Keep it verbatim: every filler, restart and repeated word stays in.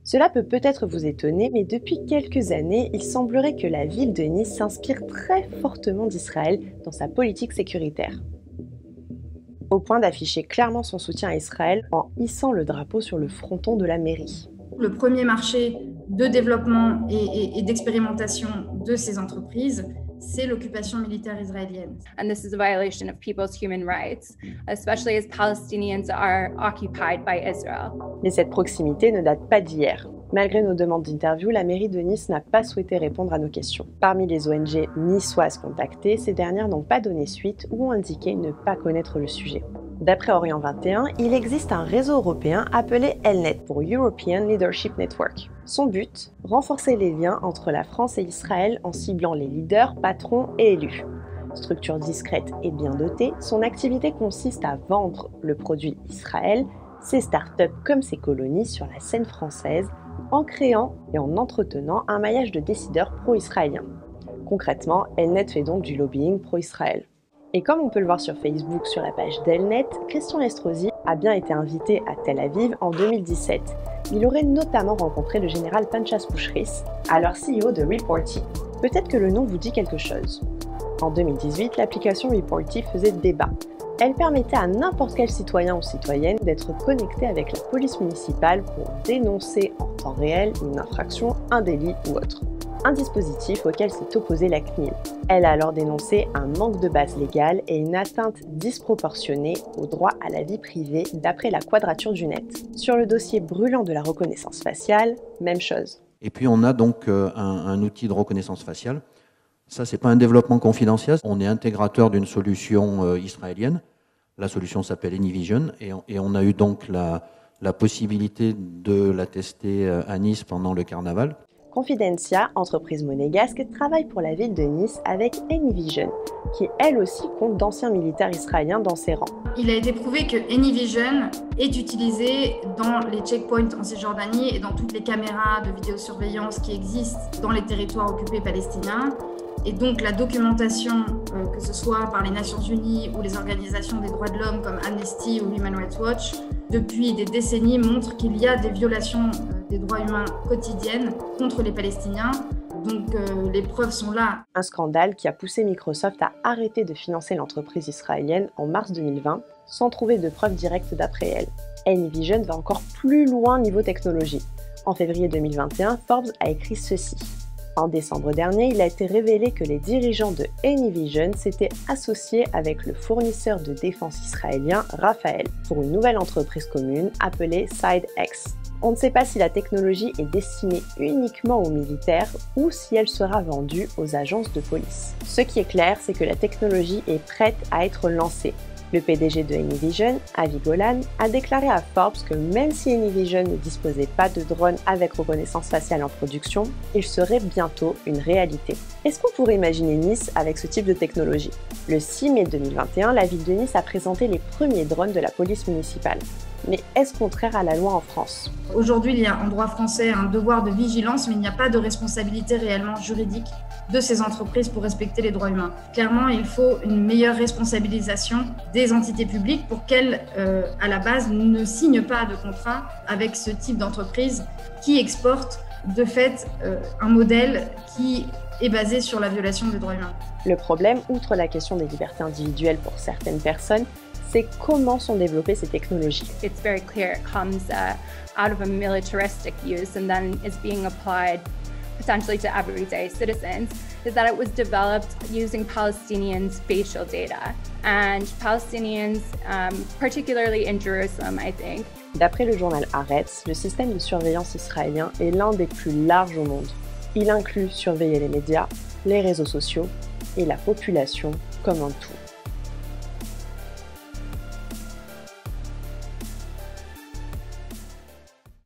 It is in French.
Cela peut peut-être vous étonner, mais depuis quelques années, il semblerait que la ville de Nice s'inspire très fortement d'Israël dans sa politique sécuritaire. Au point d'afficher clairement son soutien à Israël en hissant le drapeau sur le fronton de la mairie. Le premier marché de développement et, et, et d'expérimentation de ces entreprises, c'est l'occupation militaire israélienne. And this is a violation of people's human rights, especially as Palestinians are occupied by Israel. Mais cette proximité ne date pas d'hier. Malgré nos demandes d'interview, la mairie de Nice n'a pas souhaité répondre à nos questions. Parmi les O N G niçoises contactées, ces dernières n'ont pas donné suite ou ont indiqué ne pas connaître le sujet. D'après Orient vingt et un, il existe un réseau européen appelé Elnet pour European Leadership Network. Son but, renforcer les liens entre la France et Israël en ciblant les leaders, patrons et élus. Structure discrète et bien dotée, son activité consiste à vendre le produit Israël, ses startups comme ses colonies sur la scène française, en créant et en entretenant un maillage de décideurs pro-israéliens. Concrètement, Elnet fait donc du lobbying pro-Israël. Et comme on peut le voir sur Facebook sur la page d'Elnet, Christian Estrosi a bien été invité à Tel Aviv en deux mille dix-sept. Il aurait notamment rencontré le général Panchas Bouchris, alors C E O de Reporty. Peut-être que le nom vous dit quelque chose. En deux mille dix-huit, l'application Reporty faisait débat. Elle permettait à n'importe quel citoyen ou citoyenne d'être connecté avec la police municipale pour dénoncer en temps réel une infraction, un délit ou autre. Un dispositif auquel s'est opposée la C N I L. Elle a alors dénoncé un manque de base légale et une atteinte disproportionnée au droit à la vie privée d'après la Quadrature du Net. Sur le dossier brûlant de la reconnaissance faciale, même chose. Et puis on a donc euh, un, un outil de reconnaissance faciale. Ça, c'est pas un développement confidentiel. On est intégrateur d'une solution euh, israélienne. La solution s'appelle AnyVision et on, et on a eu donc la, la possibilité de la tester euh, à Nice pendant le carnaval. Confidencia, entreprise monégasque, travaille pour la ville de Nice avec AnyVision, qui elle aussi compte d'anciens militaires israéliens dans ses rangs. Il a été prouvé que AnyVision est utilisé dans les checkpoints en Cisjordanie et dans toutes les caméras de vidéosurveillance qui existent dans les territoires occupés palestiniens. Et donc la documentation, euh, que ce soit par les Nations Unies ou les organisations des droits de l'homme comme Amnesty ou Human Rights Watch, depuis des décennies montre qu'il y a des violations euh, des droits humains quotidiennes contre les Palestiniens. Donc euh, les preuves sont là. Un scandale qui a poussé Microsoft à arrêter de financer l'entreprise israélienne en mars deux mille vingt, sans trouver de preuves directes d'après elle. AnyVision va encore plus loin niveau technologie. En février deux mille vingt et un, Forbes a écrit ceci. En décembre dernier, il a été révélé que les dirigeants de AnyVision s'étaient associés avec le fournisseur de défense israélien Rafael pour une nouvelle entreprise commune appelée SideX. On ne sait pas si la technologie est destinée uniquement aux militaires ou si elle sera vendue aux agences de police. Ce qui est clair, c'est que la technologie est prête à être lancée. Le P D G de AnyVision, Avi Golan, a déclaré à Forbes que même si AnyVision ne disposait pas de drone avec reconnaissance faciale en production, il serait bientôt une réalité. Est-ce qu'on pourrait imaginer Nice avec ce type de technologie? Le six mai deux mille vingt et un, la ville de Nice a présenté les premiers drones de la police municipale. Mais est-ce contraire à la loi en France? Aujourd'hui, il y a en droit français un devoir de vigilance, mais il n'y a pas de responsabilité réellement juridique de ces entreprises pour respecter les droits humains. Clairement, il faut une meilleure responsabilisation des entités publiques pour qu'elles, euh, à la base, ne signent pas de contrat avec ce type d'entreprise qui exporte de fait euh, un modèle qui est basé sur la violation des droits humains. Le problème, outre la question des libertés individuelles pour certaines personnes, c'est comment sont développées ces technologies. It's very clear it comes uh, out of a militaristic use and then is being applied potentially to everyday citizens, is that it was developed using Palestinian spatial data and Palestinians, um, particularly in Jerusalem, I think. D'après le journal Haaretz, le système de surveillance israélien est l'un des plus larges au monde. Il inclut surveiller les médias, les réseaux sociaux et la population comme un tout.